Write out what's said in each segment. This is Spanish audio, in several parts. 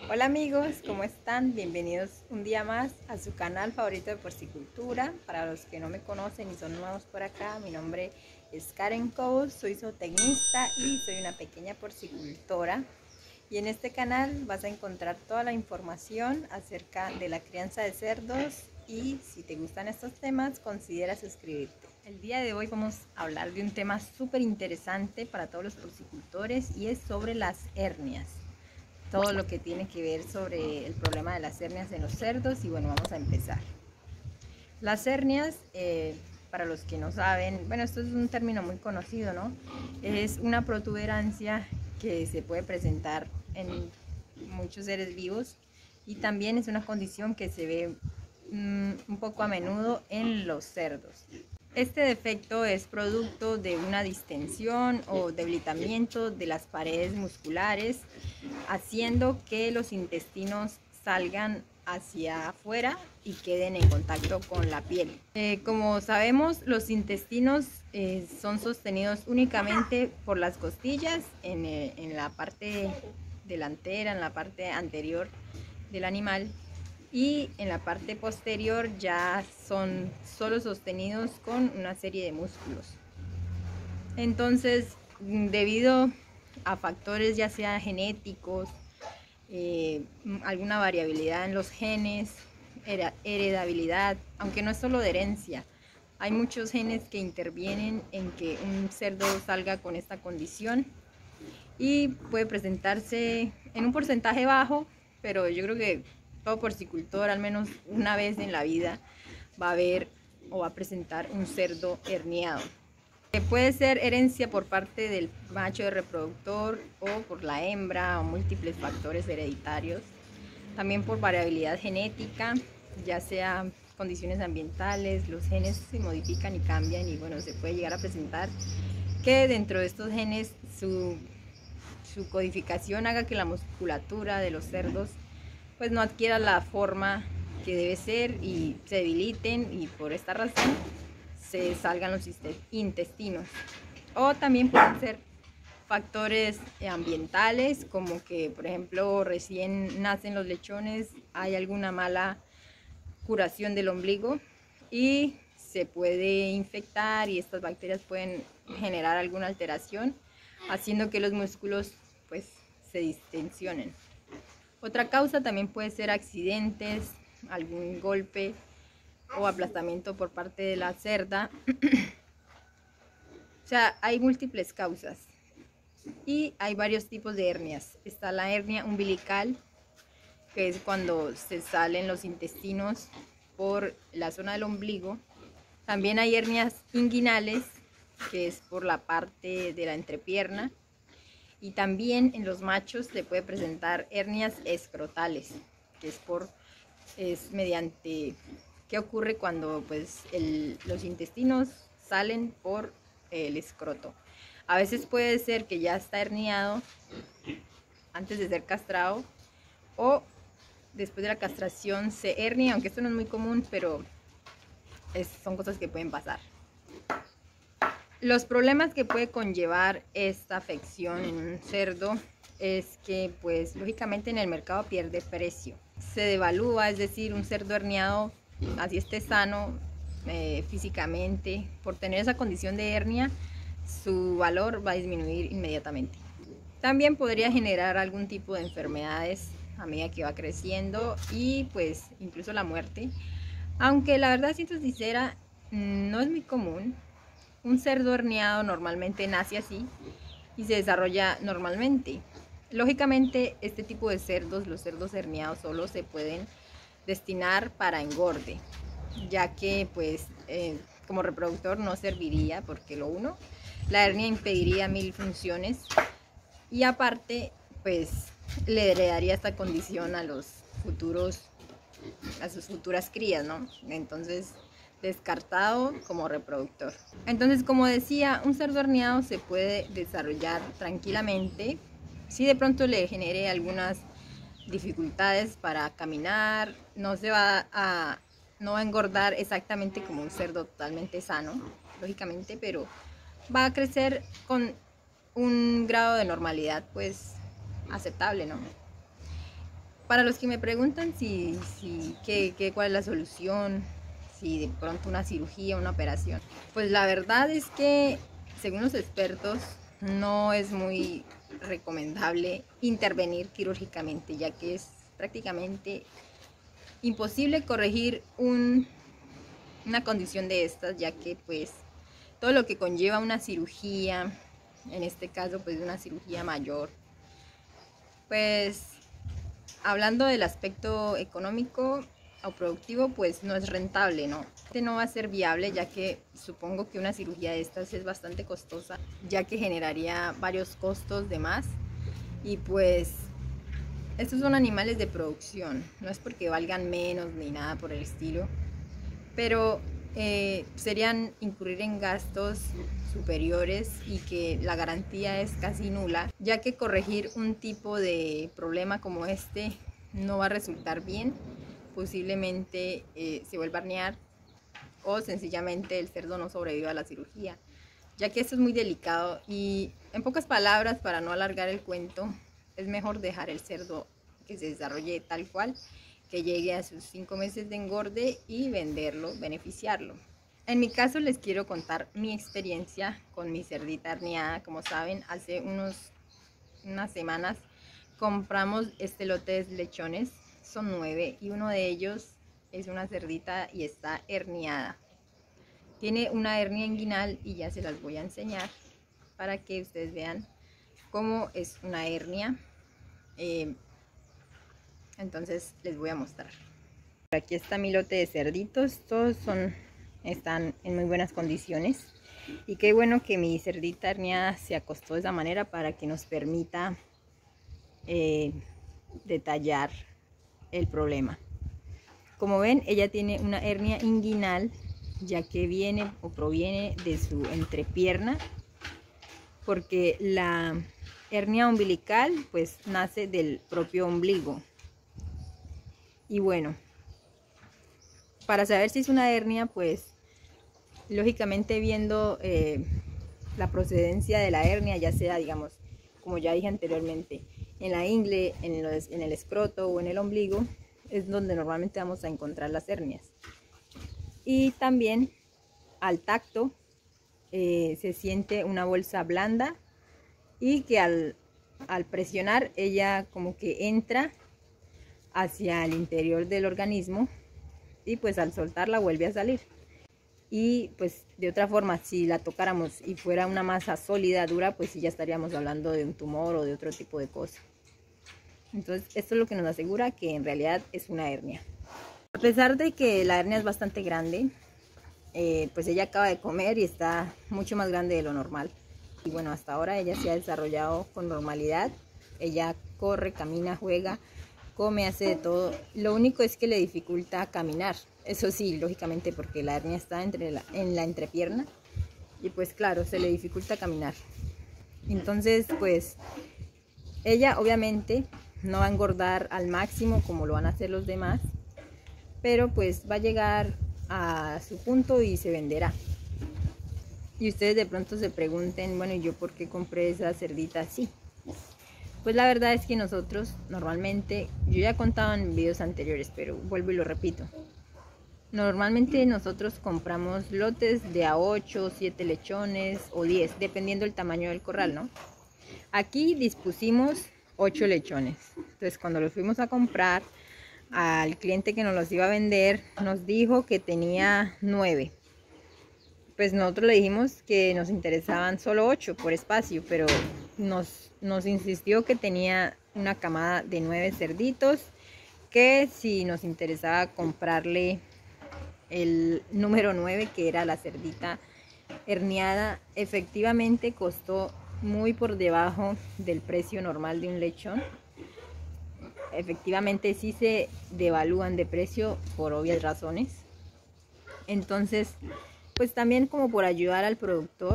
Hola amigos, ¿cómo están? Bienvenidos un día más a su canal favorito de porcicultura. Para los que no me conocen y son nuevos por acá, mi nombre es Karen Cole, soy zootecnista y soy una pequeña porcicultora. Y en este canal vas a encontrar toda la información acerca de la crianza de cerdos y si te gustan estos temas, considera suscribirte. El día de hoy vamos a hablar de un tema súper interesante para todos los porcicultores y es sobre las hernias. Todo lo que tiene que ver sobre el problema de las hernias en los cerdos y bueno, vamos a empezar. Las hernias, para los que no saben, bueno, esto es un término muy conocido, ¿no? Es una protuberancia que se puede presentar en muchos seres vivos y también es una condición que se ve un poco a menudo en los cerdos. Este defecto es producto de una distensión o debilitamiento de las paredes musculares, haciendo que los intestinos salgan hacia afuera y queden en contacto con la piel. Como sabemos, los intestinos son sostenidos únicamente por las costillas en la parte delantera, en la parte anterior del animal, y en la parte posterior ya son solo sostenidos con una serie de músculos. Entonces, debido a factores ya sea genéticos, alguna variabilidad en los genes, heredabilidad, aunque no es solo de herencia, hay muchos genes que intervienen en que un cerdo salga con esta condición y puede presentarse en un porcentaje bajo, pero yo creo que todo porcicultor al menos una vez en la vida va a ver o va a presentar un cerdo herniado. Puede ser herencia por parte del macho de reproductor o por la hembra o múltiples factores hereditarios. También por variabilidad genética, ya sea condiciones ambientales, los genes se modifican y cambian y bueno, se puede llegar a presentar que dentro de estos genes su codificación haga que la musculatura de los cerdos pues no adquiera la forma que debe ser y se debiliten y por esta razón se salgan los intestinos. O también pueden ser factores ambientales, como que por ejemplo recién nacen los lechones, hay alguna mala curación del ombligo y se puede infectar y estas bacterias pueden generar alguna alteración, haciendo que los músculos pues se distensionen. Otra causa también puede ser accidentes, algún golpe o aplastamiento por parte de la cerda. O sea, hay múltiples causas y hay varios tipos de hernias. Está la hernia umbilical, que es cuando se salen los intestinos por la zona del ombligo. También hay hernias inguinales, que es por la parte de la entrepierna. Y también en los machos se puede presentar hernias escrotales, que es mediante qué ocurre cuando pues los intestinos salen por el escroto. A veces puede ser que ya está herniado antes de ser castrado o después de la castración se hernia, aunque esto no es muy común, pero son cosas que pueden pasar. Los problemas que puede conllevar esta afección en un cerdo es que pues lógicamente en el mercado pierde precio. Se devalúa, es decir, un cerdo herniado, así esté sano físicamente, por tener esa condición de hernia, su valor va a disminuir inmediatamente. También podría generar algún tipo de enfermedades a medida que va creciendo y pues incluso la muerte. Aunque la verdad, siento sincera, no es muy común. Un cerdo herniado normalmente nace así y se desarrolla normalmente. Lógicamente, este tipo de cerdos, los cerdos herniados, solo se pueden destinar para engorde, ya que pues como reproductor no serviría porque la hernia impediría 1000 funciones y aparte pues le heredaría esta condición a sus futuras crías, ¿no? Entonces descartado como reproductor. Entonces, como decía, un cerdo herniado se puede desarrollar tranquilamente si de pronto le genere algunas dificultades para caminar, no va a engordar exactamente como un cerdo totalmente sano, lógicamente, pero va a crecer con un grado de normalidad pues aceptable, ¿no? Para los que me preguntan cuál es la solución, si de pronto una cirugía, una operación, pues la verdad es que según los expertos no es muy recomendable intervenir quirúrgicamente, ya que es prácticamente imposible corregir una condición de estas, ya que pues todo lo que conlleva una cirugía, en este caso pues una cirugía mayor, pues hablando del aspecto económico o productivo, pues no es rentable, ¿no? No va a ser viable, ya que supongo que una cirugía de estas es bastante costosa, ya que generaría varios costos de más. Y pues estos son animales de producción, no es porque valgan menos ni nada por el estilo, pero serían incurrir en gastos superiores y que la garantía es casi nula, ya que corregir un tipo de problema como este no va a resultar bien. Posiblemente se vuelva a herniar o sencillamente el cerdo no sobreviva a la cirugía, ya que esto es muy delicado. Y en pocas palabras, para no alargar el cuento, es mejor dejar el cerdo que se desarrolle tal cual, que llegue a sus 5 meses de engorde y venderlo, beneficiarlo. En mi caso les quiero contar mi experiencia con mi cerdita herniada. Como saben, hace unas semanas compramos este lote de lechones, son 9 y uno de ellos es una cerdita y está herniada. Tiene una hernia inguinal y ya se las voy a enseñar para que ustedes vean cómo es una hernia. Entonces les voy a mostrar. Aquí está mi lote de cerditos, todos están en muy buenas condiciones. Y qué bueno que mi cerdita herniada se acostó de esa manera para que nos permita detallar el problema. Como ven, ella tiene una hernia inguinal, ya que viene o proviene de su entrepierna, porque la hernia umbilical pues nace del propio ombligo. Y bueno, para saber si es una hernia, pues lógicamente viendo la procedencia de la hernia, ya sea, digamos, como ya dije anteriormente, en la ingle, en el escroto o en el ombligo, es donde normalmente vamos a encontrar las hernias. Y también al tacto se siente una bolsa blanda y que al presionar ella como que entra hacia el interior del organismo y pues al soltarla vuelve a salir. Y pues de otra forma, si la tocáramos y fuera una masa sólida, dura, pues sí ya estaríamos hablando de un tumor o de otro tipo de cosa. Entonces esto es lo que nos asegura que en realidad es una hernia. A pesar de que la hernia es bastante grande, pues ella acaba de comer y está mucho más grande de lo normal. Y bueno, hasta ahora ella se ha desarrollado con normalidad. Ella corre, camina, juega, come, hace de todo. Lo único es que le dificulta caminar. Eso sí, lógicamente, porque la hernia está en la entrepierna. Y pues claro, se le dificulta caminar. Entonces, pues ella obviamente no va a engordar al máximo como lo van a hacer los demás, pero pues va a llegar a su punto y se venderá. Y ustedes de pronto se pregunten, bueno, ¿y yo por qué compré esa cerdita así? Pues la verdad es que nosotros normalmente, yo ya he contado en videos anteriores, pero vuelvo y lo repito. Normalmente nosotros compramos lotes de a 8, 7 lechones o 10, dependiendo del tamaño del corral, ¿no? Aquí dispusimos 8 lechones. Entonces cuando los fuimos a comprar, al cliente que nos los iba a vender nos dijo que tenía 9. Pues nosotros le dijimos que nos interesaban solo 8 por espacio, pero nos insistió que tenía una camada de 9 cerditos, que si nos interesaba comprarle el número 9, que era la cerdita herniada. Efectivamente costó muy por debajo del precio normal de un lechón. Efectivamente sí se devalúan de precio por obvias razones. Entonces, pues también como por ayudar al productor,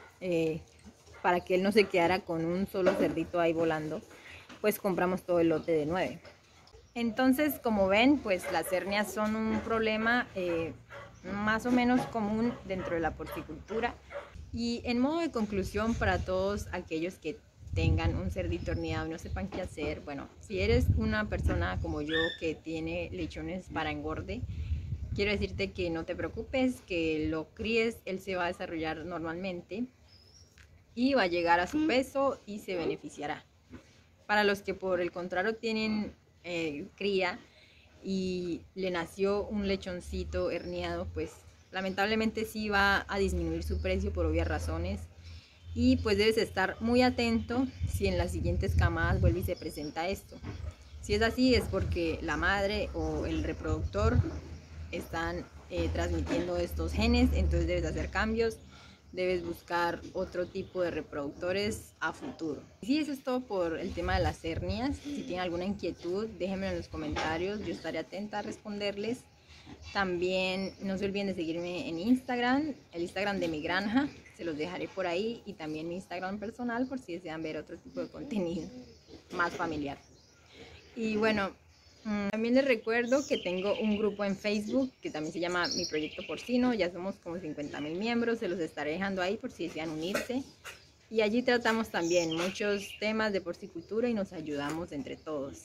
para que él no se quedara con un solo cerdito ahí volando, pues compramos todo el lote de 9. Entonces, como ven, pues las hernias son un problema más o menos común dentro de la porcicultura. Y en modo de conclusión, para todos aquellos que tengan un cerdito horneado y no sepan qué hacer. Bueno, si eres una persona como yo que tiene lechones para engorde, quiero decirte que no te preocupes, que lo críes, él se va a desarrollar normalmente y va a llegar a su peso y se beneficiará. Para los que por el contrario tienen cría y le nació un lechoncito herniado, pues lamentablemente sí va a disminuir su precio por obvias razones. Y pues debes estar muy atento si en las siguientes camadas vuelve y se presenta esto. Si es así, es porque la madre o el reproductor están transmitiendo estos genes, entonces debes hacer cambios, debes buscar otro tipo de reproductores a futuro. Y sí, eso es todo por el tema de las hernias. Si tienen alguna inquietud, déjenmelo en los comentarios, yo estaré atenta a responderles. También no se olviden de seguirme en Instagram, el Instagram de mi granja, se los dejaré por ahí, y también mi Instagram personal por si desean ver otro tipo de contenido más familiar. Y bueno, también les recuerdo que tengo un grupo en Facebook que también se llama Mi Proyecto Porcino. Ya somos como 50.000 miembros, se los estaré dejando ahí por si desean unirse. Y allí tratamos también muchos temas de porcicultura y nos ayudamos entre todos.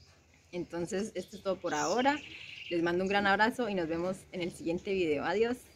Entonces, esto es todo por ahora. Les mando un gran abrazo y nos vemos en el siguiente video. Adiós.